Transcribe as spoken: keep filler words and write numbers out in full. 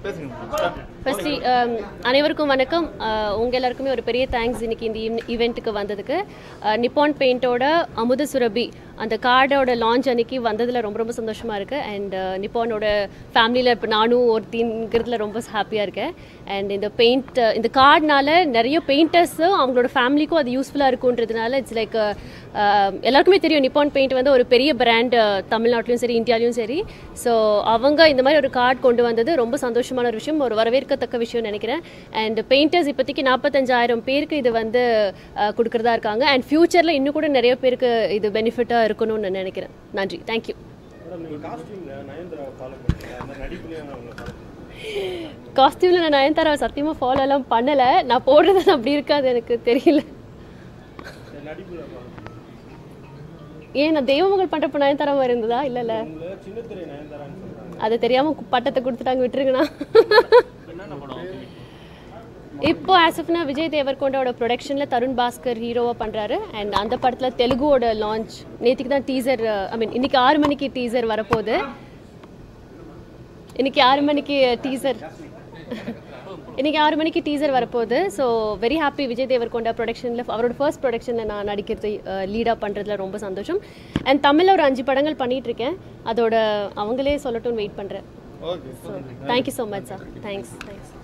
Firstly அனைவருக்கும் வணக்கம். உங்கள் எல்லாருக்குமே ஒரு பெரிய தேங்க்ஸ் இன்னைக்கு இந்த ஈவெண்ட்டுக்கு வந்ததுக்கு. நிப்பான் பெயிண்டோட அமுத சுரபி அந்த கார்டோட லான்ச் அன்னைக்கு வந்ததில் ரொம்ப ரொம்ப சந்தோஷமாக இருக்குது. அண்ட் நிப்பானோட ஃபேமிலியில் இப்போ நானும் ஒருத்திங்கிறதுல ரொம்ப ஹாப்பியாக இருக்கேன். அண்ட் இந்த பெயிண்ட் இந்த கார்டுனால நிறைய பெயிண்டர்ஸும் அவங்களோட ஃபேமிலிக்கும் அது யூஸ்ஃபுல்லாக இருக்குன்றதுனால இட்ஸ் லைக் எல்லாருக்குமே தெரியும் நிப்பான் பெயிண்ட் வந்து ஒரு பெரிய பிராண்ட் தமிழ்நாட்டிலையும் சரி இந்தியாவிலையும் சரி. ஸோ அவங்க இந்த மாதிரி ஒரு கார்டு கொண்டு வந்தது ரொம்ப சந்தோஷமான ஒரு விஷயம், ஒரு வரவேற்கத்தக்க விஷயம் நினைக்கிறேன். அண்ட் பெயிண்டர்ஸ் இப்போதைக்கு நாற்பத்தஞ்சாயிரம் பேருக்கு இது வந்து கொடுக்குறதா இருக்காங்க. அண்ட் ஃப்யூச்சரில் இன்னும் கூட நிறைய பேருக்கு இது பெனிஃபிட்டாக இருக்கணும்னு நினைக்கிறேன். நன்றி, தேங்க்யூ. காஸ்டியூமில் நான் நயன்தாராவை சத்தியமாக ஃபாலோலாம் பண்ணலை. நான் போடுறது அப்படி இருக்காது, எனக்கு தெரியல. ஏன் நான் தெய்வமகள் பண்ணுறப்ப நயன்தாராவாக இருந்ததா? இல்லை இல்லை, அது தெரியாமல் பட்டத்தை கொடுத்துட்டாங்க, விட்டுருங்கண்ணா. இப்போ ஆசப்னா விஜய் தேவர்கொண்டாவோட ப்ரொடக்ஷனில் தருண் பாஸ்கர் ஹீரோவாக பண்ணுறாரு. அண்ட் அந்த படத்தில் தெலுங்குவோட லான்ச் நேற்றுக்கு தான் டீசர், ஐ மீன் இன்றைக்கி ஆறு மணிக்கு டீசர் வரப்போகுது. இன்றைக்கி ஆறு மணிக்கு டீசர் இன்றைக்கி ஆறு மணிக்கு டீசர் வரப்போகுது. So very happy. Vijay Deverakonda ப்ரொடக்ஷனில் அவரோட ஃபர்ஸ்ட் ப்ரொடக்ஷனில் நான் நடிக்கிறது லீடாக பண்ணுறதுல ரொம்ப சந்தோஷம். அண்ட் தமிழில் ஒரு அஞ்சு படங்கள் பண்ணிகிட்ருக்கேன். அதோட அவங்களே சொல்லட்டும்னு வெயிட் பண்ணுறேன். So thank you so much sir. Thanks thanks